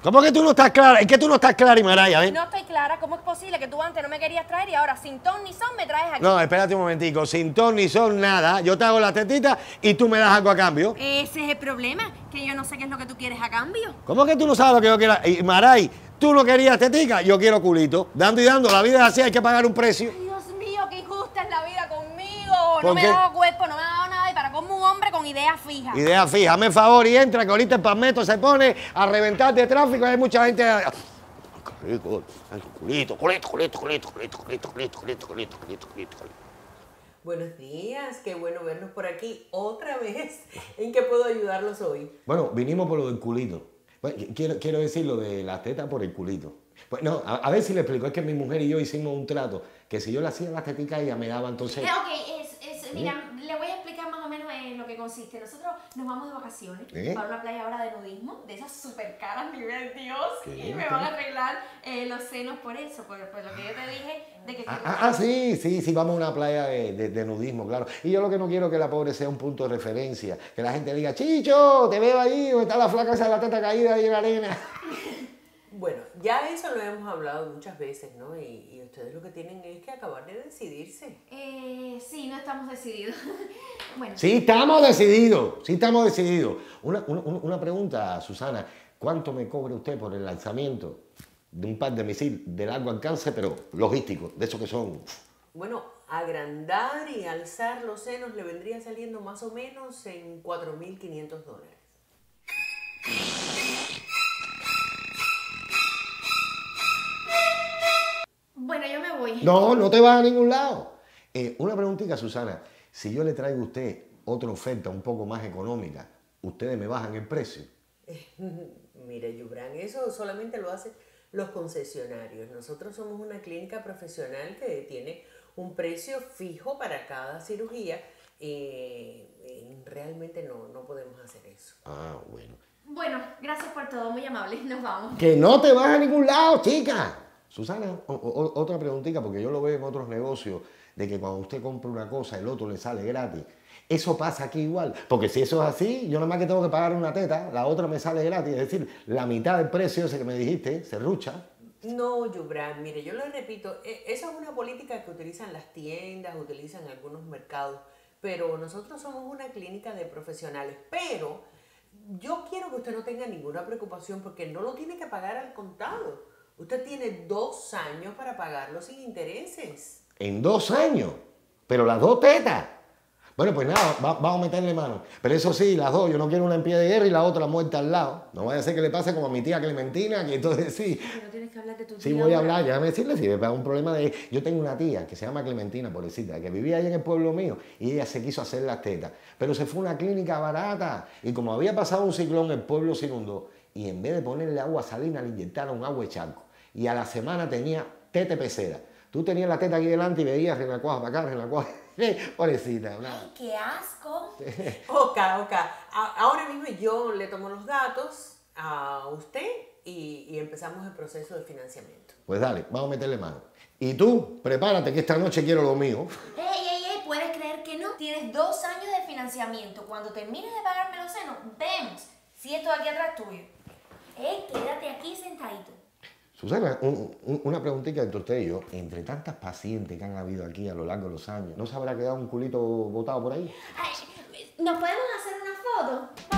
¿Cómo que tú no estás clara? Es que tú no estás clara, Imaraya, ¿eh? No estoy clara. ¿Cómo es posible que tú antes no me querías traer y ahora sin ton ni son me traes aquí? No, espérate un momentico. Sin ton ni son nada. Yo te hago la tetita y tú me das algo a cambio. Ese es el problema, que yo no sé qué es lo que tú quieres a cambio. ¿Cómo que tú no sabes lo que yo quiero? Imaray, tú no querías tetica, yo quiero culito. Dando y dando, la vida es así, hay que pagar un precio. Ay, Dios mío, qué injusta es la vida conmigo. ¿Por No me qué? ha dado cuerpo, no me ha dado nada y para como un hombre con ideas fijas. Idea fija, hazme el favor y entra, que ahorita el palmeto se pone a reventar de tráfico y hay mucha gente... Culito, culito, culito, culito, culito, culito, culito, culito, culito, culito, culito, culito. Buenos días, qué bueno vernos por aquí otra vez. ¿En qué puedo ayudarlos hoy? Bueno, vinimos por lo del culito. Bueno, quiero decir lo de las tetas por el culito. Pues no, a ver si le explico. Es que mi mujer y yo hicimos un trato que si yo le hacía las teticas ella me daba entonces... Mira, le voy a explicar más o menos en lo que consiste. Nosotros nos vamos de vacaciones para una playa ahora de nudismo, de esas súper caras, nivel Dios, y me van a arreglar los senos por eso, por lo que yo te dije de que... Sí, vamos a una playa de nudismo, claro. Y yo lo que no quiero es que la pobre sea un punto de referencia, que la gente diga, Chicho, te veo ahí, o está la flaca esa de la teta caída ahí en la arena. Bueno, ya eso lo hemos hablado muchas veces, ¿no? Y ustedes lo que tienen es que acabar de decidirse. Sí, no estamos decididos. Bueno. Sí, estamos decididos. Una pregunta, Susana. ¿Cuánto me cobra usted por el lanzamiento de un par de misiles de largo alcance, pero logísticos, de esos que son... Bueno, agrandar y alzar los senos le vendría saliendo más o menos en $4.500. Bueno, yo me voy. No te vas a ningún lado. Una preguntita, Susana. Si yo le traigo a usted otra oferta un poco más económica, ¿ustedes me bajan el precio? Mire, Yubran, eso solamente lo hacen los concesionarios. Nosotros somos una clínica profesional que tiene un precio fijo para cada cirugía. Realmente no podemos hacer eso. Ah, bueno. Bueno, gracias por todo, muy amable. Nos vamos. Que no te vas a ningún lado, chica. Susana, otra preguntita, porque yo lo veo en otros negocios, de que cuando usted compra una cosa, el otro le sale gratis. ¿Eso pasa aquí igual? Porque si eso es así, yo nada más que tengo que pagar una teta, la otra me sale gratis. Es decir, la mitad del precio ese que me dijiste, se rucha. No, Yubran, mire, yo le repito, esa es una política que utilizan las tiendas, utilizan algunos mercados, pero nosotros somos una clínica de profesionales. Pero yo quiero que usted no tenga ninguna preocupación porque no lo tiene que pagar al contado. Usted tiene 2 años para pagarlo sin intereses. ¿En 2 años? Pero las dos tetas. Bueno, pues nada, vamos a meterle mano. Pero eso sí, las dos, yo no quiero una en pie de guerra y la otra muerta al lado. No vaya a ser que le pase como a mi tía Clementina, que entonces sí. Pero tienes que hablar de tu tía. Sí, voy a hablar, déjame decirle, si me pasa un problema de... Yo tengo una tía que se llama Clementina, pobrecita, que vivía ahí en el pueblo mío y ella se quiso hacer las tetas. Pero se fue a una clínica barata y como había pasado un ciclón, el pueblo se inundó y en vez de ponerle agua salina le inyectaron agua de charco. Y a la semana tenía teta pecera. Tú tenías la teta aquí delante y veías renacuaja para acá, renacuaja. Pobrecita. Ay, qué asco. Oka. Ahora mismo yo le tomo los datos a usted y empezamos el proceso de financiamiento. Pues dale, vamos a meterle mano. Y tú, prepárate que esta noche quiero lo mío. Ey, ¿puedes creer que no? Tienes 2 años de financiamiento. Cuando termines de pagarme los senos, vemos si esto de aquí atrás es tuyo. Quédate aquí sentadito. Susana, una preguntita entre usted y yo. Entre tantas pacientes que han habido aquí a lo largo de los años, ¿no se habrá quedado un culito botado por ahí? Ay, ¿nos podemos hacer una foto?